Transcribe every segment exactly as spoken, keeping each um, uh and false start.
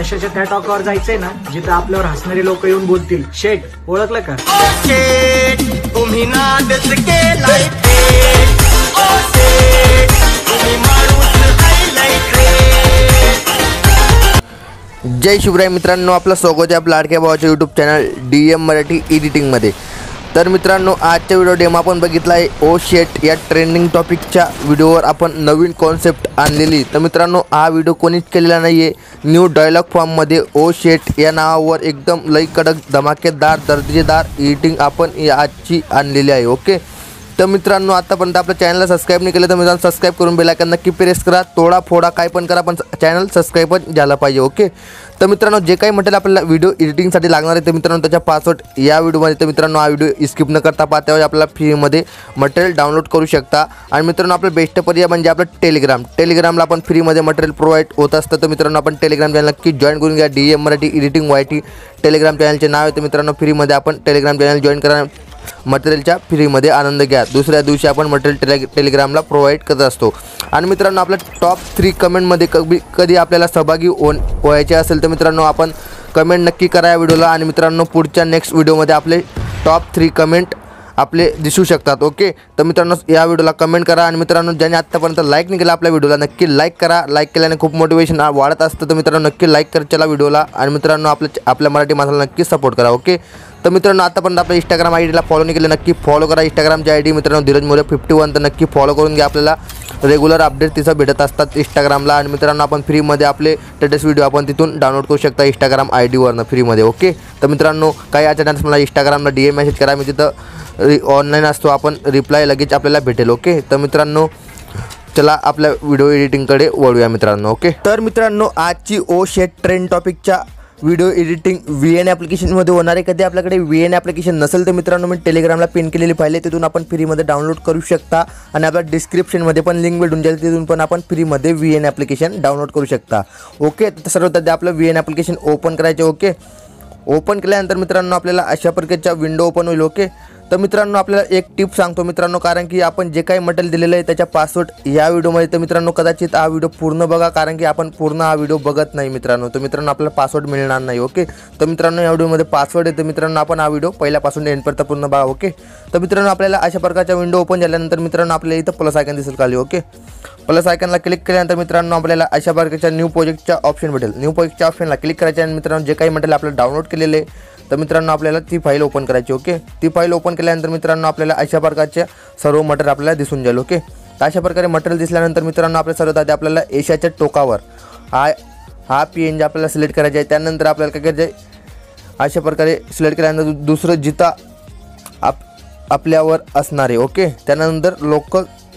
यशाच्या त्या टॉकावर जायचंय ना जिथे आपल्यावर हसणारे लोक येऊन बोलतील, शेठ ओळखलं का? तुम्ही नादच केलाय ओ शेठ, तुम्ही माणूस हायलाइट रे। जय शिवराय मित्रांनो, आपलं स्वागत आहे आपल्या लाडक्या भावाच्या YouTube channel D M Marathi एडिटिंगमध्ये। तर मित्रांनो, आजच्या व्हिडिओ डेमो आपण बघितला आहे ओ शेट या ट्रेंडिंग टॉपिकच्या व्हिडिओवर आपण नवीन कॉन्सेप्ट आणलेली। तर मित्रांनो, हा व्हिडिओ कोणीच केलेला नाही आहे। न्यू डायलॉग फॉर्ममध्ये ओ शेट या नावावर एकदम लई कडक धमाकेदार दर्जेदार एडिटिंग आपण आजची आणलेली आहे। ओके, तर मित्रांनो, आतापर्यंत आपल्या चॅनलला सबस्क्राईब नाही केलं तर मित्रांनो सबस्क्राईब करून बेल आयकॉन नक्की प्रेस करा। थोडा फोडा काय पण करा, पण चॅनल सबस्क्राईब पण झाला पाहिजे। ओके, तर मित्रांनो, जे काही मटेरियल आपल्याला व्हिडिओ एडिटिंगसाठी लागणार आहे ते मित्रांनो त्याच्या पासवर्ड या व्हिडिओमध्ये। तर मित्रांनो, हा व्हिडिओ स्किप न करता पाहता आपल्याला फ्रीमध्ये मटेरियल डाउनलोड करू शकता। आणि मित्रांनो, आपलं बेस्ट पर्याय म्हणजे आपलं टेलिग्राम टेलिग्रामला आपण फ्रीमध्ये मटेरियल प्रोव्हाइड होत असतं। तर मित्रांनो, आपण टेलिग्राम चॅनल नक्की जॉईन करून घ्या। D M Marathi editing Y T telegram चॅनलचे नाव आहे। तर मित्रांनो, फ्रीमध्ये आपण टेलिग्राम चॅनल जॉईन करा, मटेरियलच्या फ्रीमध्ये आनंद घ्या। दुसऱ्या दिवशी आपण मटेरियल टेली टेलिग्रामला प्रोव्हाइड करत असतो। आणि मित्रांनो, आपल्या टॉप थ्री कमेंटमध्ये कधी कधी आपल्याला सहभागी होऊन व्हायचे असेल तर मित्रांनो आपण कमेंट नक्की करा या व्हिडिओला। आणि मित्रांनो, पुढच्या नेक्स्ट व्हिडिओमध्ये आपले टॉप थ्री कमेंट आपले दिसू शकतात। ओके, तर मित्रांनो, या व्हिडिओला कमेंट करा। आणि मित्रांनो, ज्यांनी आत्तापर्यंत लाईक नाही केला आपल्या व्हिडिओला नक्की लाईक करा। लाईक केल्याने खूप मोटिवेशन वाढत असतं। तर मित्रांनो, नक्की लाईक कर चला व्हिडिओला। आणि मित्रांनो, आपल्या आपल्या मराठी माणसाला नक्की सपोर्ट करा। ओके, तर मित्रांनो, आतापर्यंत आपल्या इंस्टाग्राम आय डीला फॉलो नाही केलं नक्की फॉलो करा। इंस्टाग्रामची आय डी मित्रांनो धीरज मोरे फिफ्टी वन, तर नक्की फॉलो करून घ्या। आपल्याला रेग्युलर अपडेट तिथं भेटत असतात इंस्टाग्रामला। आणि मित्रांनो, आपण फ्रीमध्ये आपले लेटेस्ट व्हिडिओ आपण तिथून डाउनलोड करू शकता इंस्टाग्राम आय डीवरनं फ्रीमध्ये। ओके, तर मित्रांनो, काही अचानक मला इंस्टाग्रामला डी एम मेसेज करा, मी तिथं ऑनलाईन असतो, आपण रिप्लाय लगेच आपल्याला भेटेल। ओके, तर मित्रांनो, चला आपल्या व्हिडिओ एडिटिंगकडे वळूया मित्रांनो। ओके, तर मित्रांनो, आजची ओ शेट ट्रेंड टॉपिकच्या व्हिडिओ एडिटिंग व्ही एन ॲप्लिकेशनमध्ये होणार आहे। कधी आपल्याकडे व्ही एन ॲप्लिकेशन नसेल तर मित्रांनो, मी टेलिग्रामला पिन केलेली फाईल आहे, तिथून आपण फ्रीमध्ये डाउनलोड करू शकता। आणि आपल्या डिस्क्रिप्शनमध्ये पण लिंक भेटून जाईल, तिथून पण आपण फ्रीमध्ये व्ही एन ॲप्लिकेशन डाउनलोड करू शकता। ओके, तर सर्वप्रथम आपलं व्ही एन ॲप्लिकेशन ओपन करायचे। ओके, ओपन केल्यानंतर मित्रांनो आपल्याला अशा प्रकारच्या विंडो ओपन होईल। ओके, तर मित्रांनो, आपल्याला एक टिप सांगतो मित्रांनो, कारण की आपण जे काही मटेरियल दिलेलं आहे त्याच्या पासवर्ड या व्हिडिओमध्ये। तर मित्रांनो, कदाचित हा व्हिडिओ पूर्ण बघा, कारण की आपण पूर्ण हा व्हिडिओ बघत नाही मित्रांनो। तर मित्रांनो, आपल्याला पासवर्ड मिळणार नाही। ओके, तर मित्रांनो, या व्हिडिओमध्ये पासवर्ड आहे, तर मित्रांनो आपण हा व्हिडिओ पहिल्यापासून एंडपर्यंत पूर्ण बघा। ओके, तर मित्रांनो, आपल्याला अशा प्रकारच्या विंडो ओपन झाल्यानंतर मित्रांनो आपल्याला इथं प्लस आयकॉन दिसेल खाली। ओके, प्लस आयकॉनला क्लिक केल्यानंतर मित्रांनो आपल्याला अशा प्रकारच्या न्यू प्रोजेक्टच्या ऑप्शन भेटेल। न्यू प्रोजेक्टच्या ऑप्शनला क्लिक करायचे आणि मित्रांनो जे काही मटेरियल आपल्याला डाउनलोड केलेले आहे तर मित्रांनो आपल्याला ती फाईल ओपन करायची। ओके, ती फाईल ओपन केल्यानंतर मित्रांनो आपल्याला अशा प्रकारचे सर्व मटेरियल आपल्याला दिसून जाईल। ओके, तर अशा प्रकारे मटेरियल दिसल्यानंतर मित्रांनो आपल्या सर्वात आधी आपल्याला एशियाच्या टोकावर हा हा पी एन जी आपल्याला सिलेक्ट करायचा आहे। त्यानंतर आपल्याला काय करायचं आहे, अशा प्रकारे सिलेक्ट केल्यानंतर दुसरं जिथं आप आपल्यावर असणार आहे। ओके, त्यानंतर लोक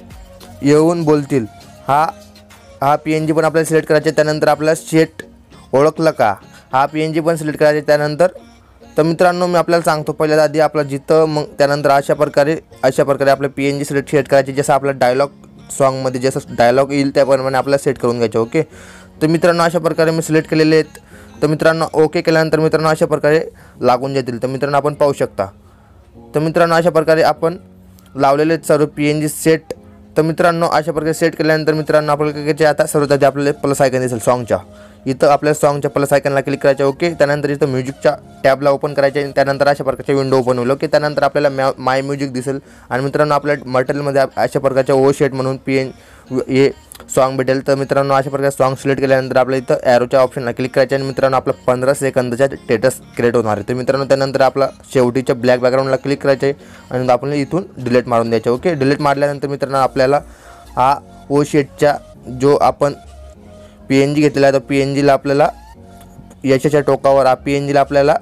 येऊन बोलतील हा हा पी एन जी पण आपल्याला सिलेक्ट करायचं आहे। त्यानंतर आपल्याला शेट ओळखलं का हा पी एन जी पण सिलेक्ट करायचं आहे। त्यानंतर तर मित्रांनो, मी आपल्याला सांगतो पहिल्या आधी आपला जिथं मग त्यानंतर अशा प्रकारे अशा प्रकारे आपलं P N G select set करायचे, जसं आपला डायलॉग सॉन्गमध्ये जसं डायलॉग येईल त्याप्रमाणे आपल्याला सेट करून घ्यायचं। ओके, तर मित्रांनो अशा प्रकारे मी सिलेक्ट केलेले आहेत। तर मित्रांनो, ओके केल्यानंतर मित्रांनो अशा प्रकारे लागून जातील। तर मित्रांनो आपण पाहू शकता। तर मित्रांनो, अशा प्रकारे आपण लावलेले सर्व पी एन जी सेट। तर मित्रांनो, अशा प्रकारे सेट केल्यानंतर मित्रांनो आपल्याला काय करायचे, आता सर्वात आधी आपल्याला प्लस आयकॉन दिसेल सॉन्गच्या, इथं आपल्या सॉन्गच्या प्लस आयकॉनला क्लिक करायचं। ओके, त्यानंतर इथं म्युझिकच्या टॅबला ओपन करायचे आणि त्यानंतर अशा प्रकारच्या विंडो ओपन होईल। ओके, त्यानंतर आपल्याला मॅ माय म्युझिक दिसेल आणि मित्रांनो आपल्या मटेरियलमध्ये अशा प्रकारच्या ओ शेट म्हणून पी एन हे सॉन्ग भेटेल। तर मित्रांनो, अशा प्रकारे सॉन्ग सिलेक्ट केल्यानंतर आपल्या इथं ॲरोच्या ऑप्शनला क्लिक करायचे आणि मित्रांनो आपलं पंधरा सेकंदाच्या स्टेटस क्रिएट होणार आहे। तर मित्रांनो, त्यानंतर आपला शेवटीच्या ब्लॅक बॅकग्राऊंडला क्लिक करायचे आणि आपण इथून डिलीट मारून द्यायचे। ओके, डिलीट मारल्यानंतर मित्रांनो आपल्याला हा ओ शेटच्या जो आपण पी एन जी घेतलेला आहे तर पी एन जीला आपल्याला यशाच्या टोकावर हा पी एन जीला आपल्याला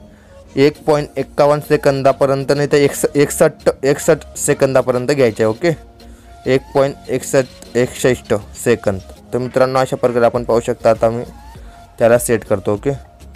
एक पॉईंट एक्कावन्न सेकंदापर्यंत नाही तर एकस एकसष्ट एकसष्ट सेकंदापर्यंत घ्यायचे आहे। ओके, एक पॉईंट एकसष्ट एकसष्ट सेकंद। तर मित्रांनो, अशा प्रकारे आपण पाहू शकता। आता मी त्याला सेट करतो। ओके,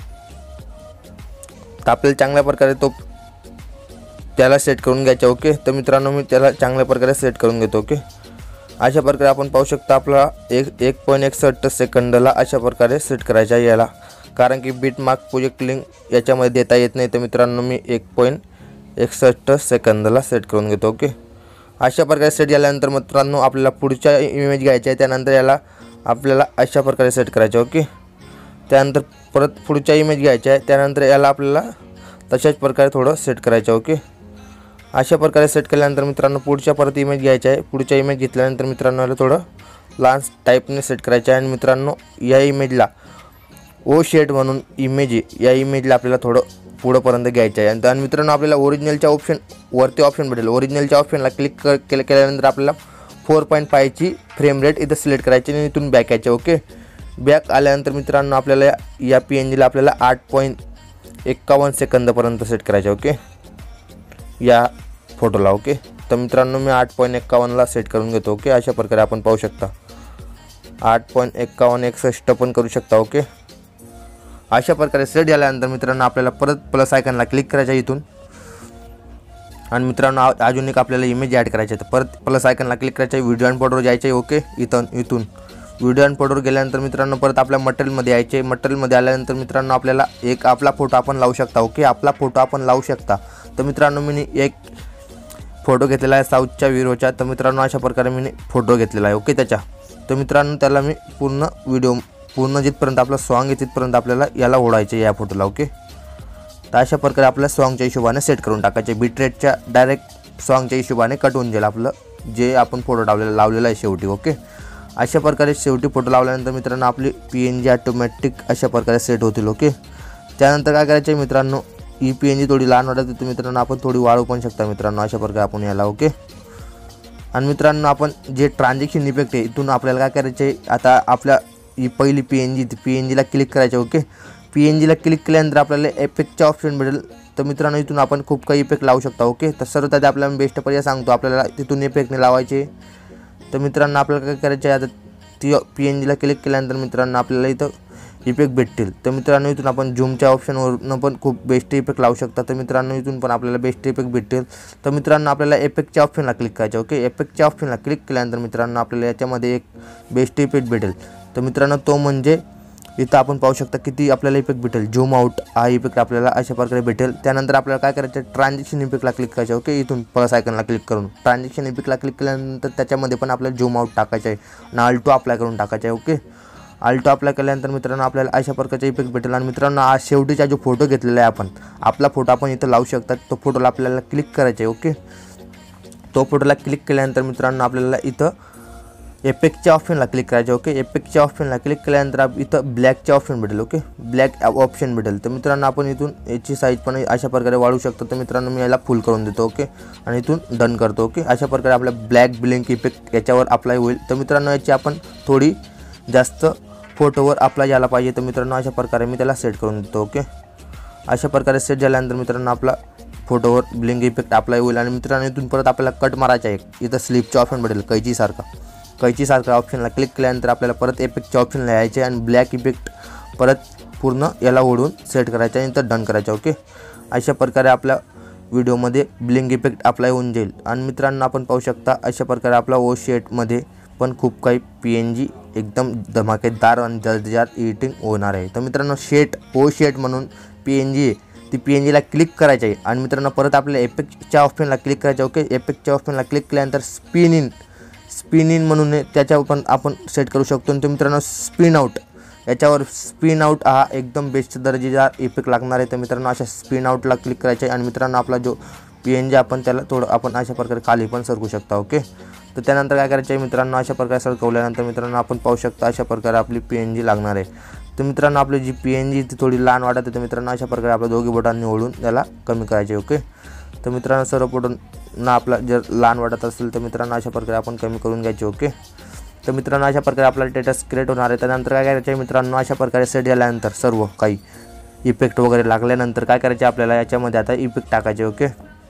तर आपल्याला चांगल्या प्रकारे तो त्याला सेट करून घ्यायचा। ओके, तर मित्रांनो मी त्याला चांगल्या प्रकारे सेट करून घेतो। ओके, अशा प्रकारे आपण पाहू शकता आपला एक एक पॉईंट एकसष्ट सेकंदला अशा प्रकारे सेट करायचा आहे याला, कारण की बीट मार्क प्रोजेक्ट लिंक याच्यामध्ये देता येत नाही। तर मित्रांनो, मी एक पॉईंट एकसष्ट सेकंदला सेट करून घेतो। ओके, अशा प्रकारे सेट झाल्यानंतर मित्रांनो आपल्याला पुढच्या इमेज घ्यायची आहे, त्यानंतर याला आपल्याला अशा प्रकारे सेट करायचं। ओके, त्यानंतर परत पुढच्या इमेज घ्यायच्या आहे, त्यानंतर याला आपल्याला तशाच प्रकारे थोडं सेट करायचं. ओके, अशा प्रकारे सेट केल्यानंतर मित्रांनो पुढच्या परत इमेज घ्यायच्या आहे. पुढच्या इमेज घेतल्यानंतर मित्रांनो याला थोडं लहान टाईपने सेट करायचं आहे आणि मित्रांनो या इमेजला ओ शेट म्हणून इमेज आहे, या इमेजला आपल्याला थोडं पुढंपर्यंत घ्यायचं आहे. आणि मित्रांनो आपल्याला ओरिजिनलच्या ऑप्शन वरती ऑप्शन भेटेल, ओरिजिनलच्या ऑप्शनला क्लिक कर केल्या केल्यानंतर आपल्याला फोर पॉईंट फायची फ्रेम रेट इथं सिलेक्ट करायची आणि इथून बॅक यायचे. ओके, बॅक आल्यानंतर मित्रांनो आपल्याला या पी एन जीला आपल्याला आठ पॉईंट एक्कावन्न सेकंदपर्यंत सेट करायचे. ओके, या फोटोला. ओके, तर मित्रांनो मी आठ पॉईंट एक्कावन्नला सेट करून घेतो. ओके, अशा प्रकारे आपण पाहू शकता आठ पॉईंट एक्कावन्न एकसष्ट पण करू शकता. ओके, अशा प्रकारे सेट झाल्यानंतर मित्रांनो आपल्याला परत प्लस आयकॉनला क्लिक करायचं इथून आणि मित्रांनो अजून एक आपल्याला इमेज ॲड करायची आहे. तर परत प्लस आयकॉनला क्लिक करायचं आहे, व्हिडिओ अँड फोटोवर जायचं आहे. ओके, इथून इथून व्हिडिओ अँड फोटोवर गेल्यानंतर मित्रांनो परत आपल्या मटेरियलमध्ये यायचे. मटेरियलमध्ये आल्यानंतर मित्रांनो आपल्याला एक आपला फोटो आपण लावू शकता. ओके, आपला फोटो आपण लावू शकता. तर मित्रांनो मी एक फोटो घेतलेला आहे साऊथच्या विरोचा. तर मित्रांनो अशा प्रकारे मी फोटो घेतलेला आहे. ओके, त्याच्या तर मित्रांनो त्याला मी पूर्ण व्हिडिओ पूर्ण जिथपर्यंत आपला सॉन्ग आहे तिथपर्यंत आपल्याला याला ओढायचे या फोटोला. ओके, तर अशा प्रकारे आपल्या सॉन्गच्या हिशोबाने सेट करून टाकायचे. बीट रेटच्या डायरेक्ट सॉन्गच्या हिशोबाने कट होऊन जाईल आपलं जे आपण फोटो लावलेला लावलेला आहे शेवटी. ओके, अशा प्रकारे शेवटी फोटो लावल्यानंतर मित्रांनो आपली पी एन जी ऑटोमॅटिक अशा प्रकारे सेट होतील. ओके, त्यानंतर काय करायचं आहे मित्रांनो, ही पी एन जी थोडी लहान वाटत होती मित्रांनो, आपण थोडी वाढवू पण शकता मित्रांनो अशा प्रकारे आपण याला. ओके, आणि मित्रांनो आपण जे ट्रान्झॅक्शन इफेक्ट आहे इथून आपल्याला काय करायचं आहे, आता आपल्या ही पहिली P N G P N जीला क्लिक करायचे. ओके, पी एन जीला क्लिक केल्यानंतर आपल्याला इफेक्टचा ऑप्शन भेटेल. तर मित्रांनो इथून आपण खूप काही इफेक्ट लावू शकता. ओके, तर सर्व त्यात आपल्याला बेस्ट पर्याय सांगतो, आपल्याला तिथून इफेक्टने लावायचे. तर मित्रांनो आपल्याला काय करायचं आहे, आता ती पी एन जीला क्लिक केल्यानंतर मित्रांनो आपल्याला इथं इफेक्ट भेटतील. तर मित्रांनो इथून आपण झूमच्या ऑप्शनवरून पण खूप बेस्ट इफेक्ट लावू शकता. तर मित्रांनो इथून पण आपल्याला बेस्ट इफेक्ट भेटतील. तर मित्रांनो आपल्याला इफेक्टच्या ऑप्शनला क्लिक करायचं. ओके, इफेक्टच्या ऑप्शनला क्लिक केल्यानंतर मित्रांनो आपल्याला याच्यामध्ये एक बेस्ट इफेक्ट भेटेल. तर मित्रांनो तो म्हणजे इथं आपण पाहू शकता किती आपल्याला इफेक्ट भेटेल. झूम आउट हा इफेक्ट आपल्याला अशा प्रकारे भेटेल. त्यानंतर आपल्याला काय करायचं, ट्रान्झॅक्शन इफेक्टला क्लिक करायचं. ओके, इथून प्लस आयकॉनला क्लिक करून ट्रान्झॅक्शन इफेक्टला क्लिक केल्यानंतर त्याच्यामध्ये पण आपल्याला झूम आउट टाकायचं आहे आणि आल्टो अप्लाय करून टाकायचं आहे. ओके, आल्टो अप्लाय केल्यानंतर मित्रांनो आपल्याला अशा प्रकारचे इफेक्ट भेटेल. आणि मित्रांनो आज शेवटीचा जो फोटो घेतलेला आहे आपण, आपला फोटो आपण इथं लावू शकतात. तो फोटोला आपल्याला क्लिक करायचा आहे. ओके, तो फोटोला क्लिक केल्यानंतर मित्रांनो आपल्याला इथं इफेक्टच्या ऑप्शनला क्लिक करायचे. ओके, इफेक्टच्या ऑप्शनला क्लिक केल्यानंतर इथं ब्लॅकचे ऑप्शन भेटेल. ओके, ब्लॅक ऑप्शन भेटेल. तर मित्रांनो आपण इथून याची साईज पण अशा प्रकारे वाढवू शकतो. तर मित्रांनो मी याला फुल करून देतो. ओके, आणि इथून डन करतो. ओके, अशा प्रकारे आपला ब्लॅक ब्लिंक इफेक्ट याच्यावर अप्लाय होईल. तर मित्रांनो याची आपण थोडी जास्त फोटोवर अप्लाय झाला पाहिजे. तर मित्रांनो अशा प्रकारे मी त्याला सेट करून देतो. ओके, अशा प्रकारे सेट झाल्यानंतर मित्रांनो आपला फोटोवर ब्लिंक इफेक्ट अप्लाय होईल. आणि मित्रांनो इथून परत आपल्याला कट मारायचा आहे. इथं स्लिपचं ऑप्शन भेटेल कैचीसारखा. कैचीसारखा ऑप्शनला क्लिक केल्यानंतर आपल्याला परत इफेक्टच्या ऑप्शनला यायचे आणि ब्लॅक इफेक्ट परत पूर्ण याला ओढून सेट करायचं आणि तर डन करायचं. ओके, अशा प्रकारे आपल्या व्हिडिओमध्ये ब्लिंक इफेक्ट अप्लाय होऊन जाईल. आणि मित्रांनो आपण पाहू शकता अशा प्रकारे आपला ओ शेटमध्ये पण खूप काही पी एन जी एकदम धमाकेदार आणि दर्जेदार एडिटिंग होणार आहे. तर मित्रांनो शेट ओ शेट म्हणून पी एन जी ती पी एन जीला क्लिक करायची आहे. आणि मित्रांनो परत आपल्या इफेक्टच्या ऑप्शनला क्लिक करायचं. ओके, इफेक्टच्या ऑप्शनला क्लिक केल्यानंतर स्पिन इन स्पिन इन म्हणून त्याच्यावर पण आपण सेट करू शकतो. आणि तो मित्रांनो स्पिन आउट याच्यावर स्पिन आउट हा एकदम बेस्ट दर्जेदार इफेक्ट लागणार आहे. तर मित्रांनो अशा स्पिन आउटला क्लिक करायचे आहे. आणि मित्रांनो आपला जो पी एन जी आपण त्याला थोडं आपण अशा प्रकारे खाली पण सरकू शकता. ओके, तर त्यानंतर काय करायचं आहे मित्रांनो, अशा प्रकारे सरकवल्यानंतर मित्रांनो आपण पाहू शकता अशा प्रकारे आपली पी एन जी लागणार आहे. तर मित्रांनो आपली जी पी एन जी ती थोडी लहान वाटत आहे. तर मित्रांनो अशा प्रकारे आपल्या दोघी बोटांनी ओढून त्याला कमी करायचे. ओके, तर मित्रांनो सर्व बोटांना आपला जर लहान वाटत असेल तर मित्रांनो अशा प्रकारे आपण कमी करून घ्यायचे. ओके, तर मित्रांनो अशा प्रकारे आपला स्टेटस क्रिएट होणार आहे. त्यानंतर काय करायचं आहे मित्रांनो, अशा प्रकारे सेट झाल्यानंतर सर्व काही इफेक्ट वगैरे लागल्यानंतर काय करायचे आपल्याला याच्यामध्ये आता इफेक्ट टाकायचे. ओके,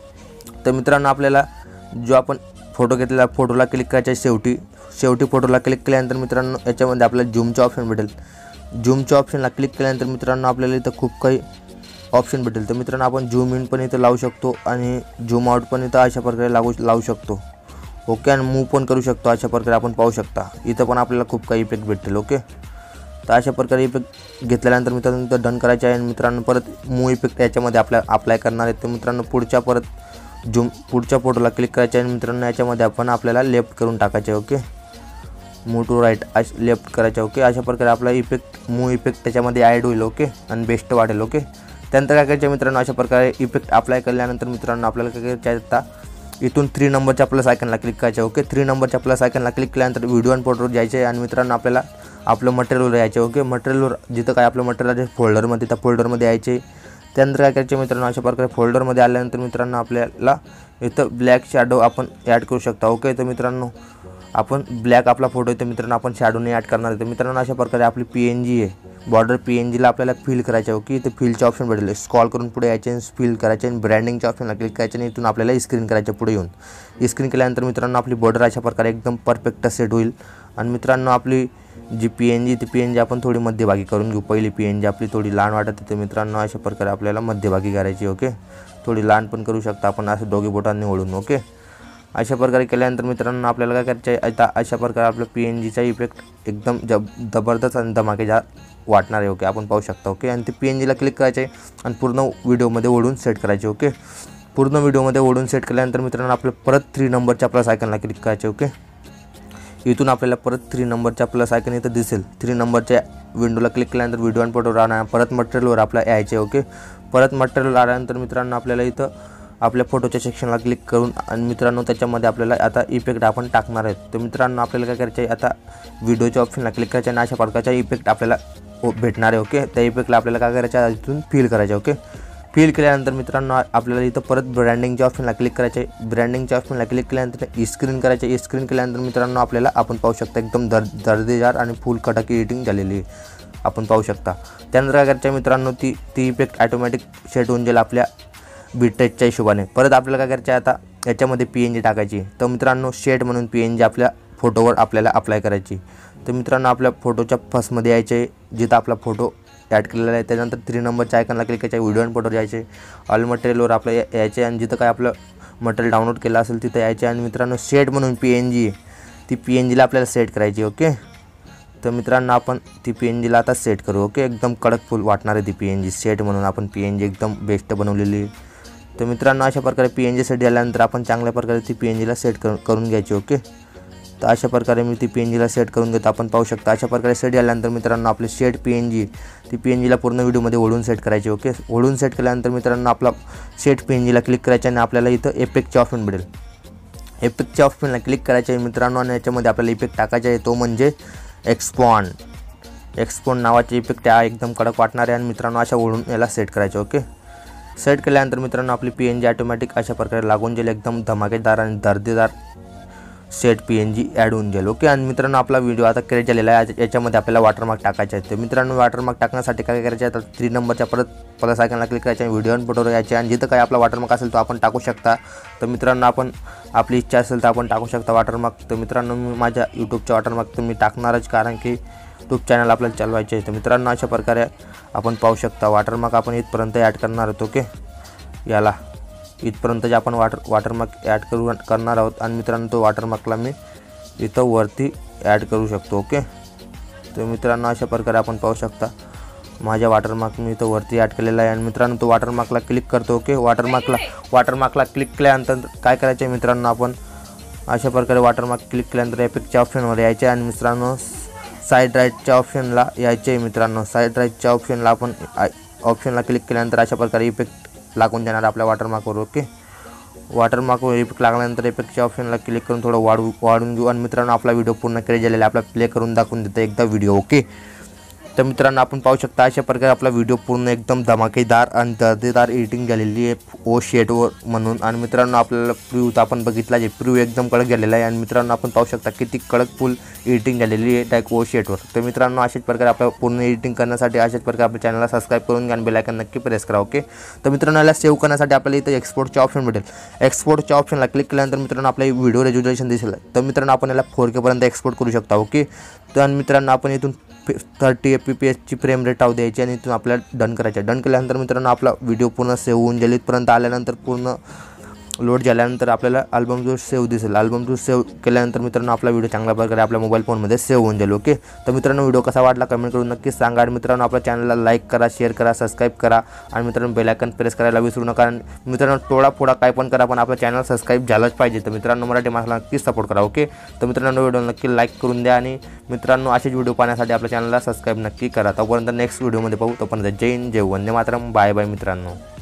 तर मित्रांनो आपल्याला जो आपण फोटो घेतलेला फोटोला क्लिक करायचा आहे. शेवटी शेवटी फोटोला क्लिक केल्यानंतर मित्रांनो याच्यामध्ये आपल्याला झूमचं ऑप्शन भेटेल. झूमच्या ऑप्शनला क्लिक केल्यानंतर मित्रांनो आपल्याला इथं खूप काही ऑप्शन भेटेल. तर मित्रांनो आपण झूम इन पण इथं लावू शकतो आणि झूम आउट पण इथं अशा प्रकारे लागू लावू शकतो. ओके, आणि मूव पण करू शकतो. अशा प्रकारे आपण पाहू शकता इथं पण आपल्याला खूप काही इफेक्ट भेटतील. ओके, तर अशा प्रकारे इफेक्ट घेतल्यानंतर मित्रांनो इथं डन करायचे आहे. आणि मित्रांनो परत मूव इफेक्ट याच्यामध्ये आपल्या अप्लाय करणार आहेत. तर मित्रांनो पुढच्या परत झूम पुढच्या फोटोला क्लिक करायचे आहे. आणि मित्रांनो याच्यामध्ये आपण आपल्याला लेफ्ट करून टाकायचे. ओके, मूव टू राईट अश लेफ्ट करायचं ओके. अशा प्रकारे आपला इफेक्ट मूव इफेक्ट त्याच्यामध्ये ॲड होईल ओके आणि बेस्ट वाढेल ओके. त्यानंतर काय करायचं मित्रांनो, अशा प्रकारे इफेक्ट अप्लाय केल्यानंतर मित्रांनो आपल्याला काय करायचं आता इथून थ्री नंबरच्या प्लस आयकनला क्लिक करायचं ओके. थ्री नंबरच्या प्लस आयकनला क्लिक केल्यानंतर व्हिडिओ आणि फोटोवर जायचे आहे आणि मित्रांनो आपल्याला आपलं मटेरियलवर यायचे ओके. मटेरियलवर जिथं काय आपलं मटेरियल आहे फोल्डरमध्ये त्या फोल्डरमध्ये यायचे. त्यानंतर काय करायचे मित्रांनो, अशा प्रकारे फोल्डरमध्ये आल्यानंतर मित्रांनो आपल्याला इथं ब्लॅक शॅडो आपण ॲड करू शकता ओके. तर मित्रांनो आपण ब्लॅक आपला फोटो आहे तर मित्रांनो आपण शॅडोने ॲड करणार आहे. तर मित्रांनो अशा प्रकारे आपली पी एन जी आहे बॉर्डर पी एन जीला आपल्याला फिल करायचं ओके. इथं फिलचे ऑप्शन भेटले, स्क्रॉल करून पुढे यायचे आणि फिल करायचे आणि ब्रँडिंगच्या ऑप्शनला क्लिक करायचे आणि इथून आपल्याला स्क्रीन करायचं पुढे येऊन. स्क्रीन केल्यानंतर मित्रांनो आपली बॉर्डर अशा प्रकारे एकदम परफेक्ट सेट होईल. आणि मित्रांनो आपली जी पी एन जी ती पी एन जी आपण थोडी मध्यभागी करून घेऊ. पहिली पी एन जी आपली थोडी लहान वाटत होती मित्रांनो, अशा प्रकारे आपल्याला मध्यभागी करायची ओके. थोडी लहान पण करू शकता आपण असं दोघी बोटांनी ओढून ओके. अशा प्रकारे केल्यानंतर मित्रांनो आपल्याला काय करायचं आहे आता अशा प्रकारे आपलं पी एन जीचा इफेक्ट एकदम जब जबरदस्त आणि धमाकेदार वाटणार आहे ओके. आपण पाहू शकता ओके. आणि ते पी एन जीला क्लिक करायचे आणि पूर्ण व्हिडिओमध्ये ओढून सेट करायचे ओके. पूर्ण व्हिडिओमध्ये ओढून सेट केल्यानंतर मित्रांनो आपलं परत थ्री नंबरच्या प्लस आयकनला क्लिक करायचे ओके. इथून आपल्याला परत थ्री नंबरच्या प्लस आयकन इथं दिसेल. थ्री नंबरच्या विंडोला क्लिक केल्यानंतर व्हिडिओ आणि फोटो राहणार. परत मटेरियलवर आपला यायचे ओके. परत मटेरियल आल्यानंतर मित्रांनो आपल्याला इथं आपल्या फोटोच्या सेक्शनला क्लिक करून आणि मित्रांनो त्याच्यामध्ये आपल्याला आता इफेक्ट आपण टाकणार आहेत. तर मित्रांनो आपल्याला काय करायचं आहे आता व्हिडिओच्या ऑप्शनला क्लिक करायचं आणि अशा प्रकारचा इफेक्ट आपल्याला भेटणार आहे ओके. त्या इफेक्टला आपल्याला काय करायचं आहे इथून फील करायचं ओके. फील केल्यानंतर मित्रांनो आपल्याला इथं परत ब्रँडिंगच्या ऑप्शनला क्लिक करायचे. ब्रँडिंगच्या ऑप्शनला क्लिक केल्यानंतर स्क्रीन करायचे. स्क्रीन केल्यानंतर मित्रांनो आपल्याला आपण पाहू शकता एकदम दर दर्जेदार आणि फुल कटाकी एडिटिंग झालेली आपण पाहू शकता. त्यानंतर काय करायचं मित्रांनो ती ती इफेक्ट ॲटोमॅटिक सेट होऊन जाईल आपल्या बीटेजच्या हिशोबाने. परत आपल्याला काय करायचं आहे आता याच्यामध्ये पी एन जी टाकायची. तर मित्रांनो शेड म्हणून पी एन जी आपल्या फोटोवर आपल्याला अप्लाय करायची. तर मित्रांनो आपल्या फोटोच्या फर्स्टमध्ये यायचे जिथं आपला फोटो ॲड केलेला आहे. त्यानंतर थ्री नंबरच्या आयकनला क्लिक करायचे, व्हिडिओ आणि फोटोवर जायचे. ऑल मटेरियलवर आपलं यायचे आणि जिथं काय आपलं मटेरियल डाउनलोड केलं असेल तिथं यायचे. आणि मित्रांनो शेड म्हणून पी एन जी ती पी एन जीला आपल्याला सेट करायची ओके. तर मित्रांनो आपण ती पी एन जीला आता सेट करू ओके. एकदम कडक फुल वाटणार आहे ती पी एन जी सेट म्हणून आपण पी एन जी एकदम बेस्ट बनवलेली. तर मित्रांनो अशा प्रकारे पी एन जी सेट झाल्यानंतर आपण चांगल्या प्रकारे ती पी एन जीला सेट कर करून घ्यायची ओके. तर अशा प्रकारे मी ती पी एन जीला सेट करून घेतो. आपण पाहू शकता अशा प्रकारे सेट झाल्यानंतर मित्रांनो आपले शेड पी एन जी ती पी एन जीला पूर्ण व्हिडिओमध्ये ओढून सेट करायची ओके. ओढून सेट केल्यानंतर मित्रांनो आपला शेड पी एन जीला क्लिक करायचं आणि आपल्याला इथं इफेक्टचे ऑप्शन मिळेल. इफेक्टच्या ऑप्शनला क्लिक करायचं आहे मित्रांनो आणि याच्यामध्ये आपल्याला इफेक्ट टाकायचा आहे तो म्हणजे एक्सपॉन्ड. एक्सपॉन्ड नावाचे इफेक्ट आहे एकदम कडक वाटणार आहे आणि मित्रांनो अशा ओढून याला सेट करायचे ओके. सेट केल्यानंतर मित्रांनो आपली पी एन जी ऑटोमॅटिक अशा प्रकारे लागून जाईल. एकदम धमाकेदार आणि दर्जेदार set P N G add होऊन जाईल ओके. आणि मित्रांनो आपला व्हिडिओ आता क्रिएट झालेला आहे. याच्यामध्ये आपल्याला वॉटरमार्क टाकायचे आहे. तर मित्रांनो वॉटरमार्क टाकण्यासाठी काय करायचं आहे तर थ्री नंबरच्या परत प्लस आयकनला क्लिक करायचे आणि व्हिडिओ आणि फोटोवर यायचे आणि जिथं काय आपला वॉटरमार्क असेल तो आपण टाकू शकता. तर मित्रांनो आपण आपली इच्छा असेल तर आपण टाकू शकता वॉटरमार्क. तर मित्रांनो मी माझ्या यूट्यूबच्या वॉटरमार्क तर मी टाकणारच कारण की यूट्यूब चॅनल आपल्याला चालवायचे आहे. तर मित्रांनो अशा प्रकारे आपण पाहू शकता वॉटरमार्क आपण इथपर्यंत ॲड करणार आहोत ओके. याला इथपर्यंत जे आपण वॉटर वॉटरमार्क ॲड करू करणार आहोत आणि मित्रांनो तो वॉटरमार्कला मी इथं वरती ॲड करू शकतो ओके. तर मित्रांनो अशा प्रकारे आपण पाहू शकता माझ्या वॉटरमार्क मी इथं वरती ॲड केलेला आहे आणि मित्रांनो तो वॉटरमार्कला क्लिक करतो ओके. वॉटरमार्कला वॉटरमार्कला क्लिक केल्यानंतर काय करायचं आहे मित्रांनो आपण अशा प्रकारे वॉटरमार्क क्लिक केल्यानंतर इफेक्टच्या ऑप्शनवर यायचे आणि मित्रांनो साईड राईटच्या ऑप्शनला यायचे आहे. मित्रांनो साईड राईटच्या ऑप्शनला आपण ऑप्शनला क्लिक केल्यानंतर अशा प्रकारे इफेक्ट लागून जाणार आपल्या वॉटरमार्कवर ओके. वॉटरमार्कवर इफेक्ट लागल्यानंतर इफेक्टच्या ऑप्शनला क्लिक करून थोडं वाढवू वाढून घेऊ आणि मित्रांनो आपला व्हिडिओ पूर्ण क्रिएट झालेला आहे. आपला प्ले करून दाखवून देतो एकदा व्हिडिओ ओके. तर मित्रांनो आपण पाहू शकता अशा प्रकारे आपला व्हिडिओ पूर्ण एकदम धमाकेदार आणि दर्जेदार एडिटिंग झालेली आहे ओ शेटवर म्हणून. आणि मित्रांनो आपल्याला प्रिव्ह्यू तर आपण बघितला आहे प्रिव्ह्यू एकदम कडक झालेला आहे आणि मित्रांनो आपण पाहू शकता किती कडक फुल एडिटिंग झालेली आहे डायरेक्ट ओ शेटवर. तर मित्रांनो अशाच प्रकारे आपल्याला पूर्ण एडिटिंग करण्यासाठी अशाच प्रकारे आपल्या चॅनलला सबस्क्राईब करून घ्या आणि बेल आयकॉन नक्की प्रेस करा ओके. तर मित्रांनो याला सेव्ह करण्यासाठी आपल्याला इथं एक्सपोर्टचे ऑप्शन भेटेल. एक्सपोर्टच्या ऑप्शनला क्लिक केल्यानंतर मित्रांनो आपल्या व्हिडिओ रेजोल्युशन दिसेल. तर मित्रांनो आपण याला फोर केपर्यंत एक्सपोर्ट करू शकता ओके. तर मित्रांनो आपण इथून थर्टी एफ पी पी एसची फ्रेम रेट टाव द्यायची आणि इथून आपल्याला डन करायचं. डन केल्यानंतर मित्रांनो आपला व्हिडिओ पूर्ण सेव्ह होऊन जाईल. इथपर्यंत आल्यानंतर पूर्ण लोड झाल्यानंतर आपल्याला अल्बम जो सेव्ह दिसेल, अल्बम जो सेव्ह केल्यानंतर मित्रांनो आपला व्हिडिओ चांगल्या प्रकारे आपल्या मोबाईल फोनमध्ये सेव्ह होऊन जाईल. ओके, तर मित्रांनो व्हिडिओ कसा वाटला कमेंट करून नक्कीच सांगा. आणि मित्रांनो आपल्या चॅनलला लाईक करा, शेअर करा, सबस्क्राईब करा आणि मित्रांनो बेल आयकॉन प्रेस करायला विसरू नका. कारण मित्रांनो थोडा थोडा काय पण करा पण आपलं चॅनल सबस्क्राईब झालंच पाहिजे. तर मित्रांनो मराठी माणसाला नक्कीच सपोर्ट करा. ओके, तर मित्रांनो व्हिडिओ नक्की लाईक करून द्या आणि मित्रांनो असेच व्हिडिओ पाहण्यासाठी आपल्या चॅनलला सबस्क्राईब नक्की करा. तोपर्यंत नेक्स्ट व्हिडिओमध्ये पाहू. तोपर्यंत जय हिंद, जय वंदे मातरम, बाय बाय मित्रांनो.